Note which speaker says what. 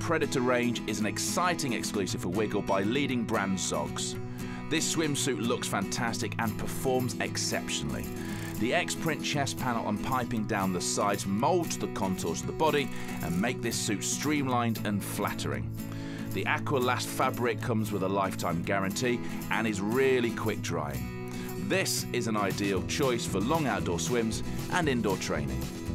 Speaker 1: Predator range is an exciting exclusive for Wiggle by leading brand Zoggs. This swimsuit looks fantastic and performs exceptionally. The X-print chest panel and piping down the sides mould the contours of the body and make this suit streamlined and flattering. The Aqualast fabric comes with a lifetime guarantee and is really quick drying. This is an ideal choice for long outdoor swims and indoor training.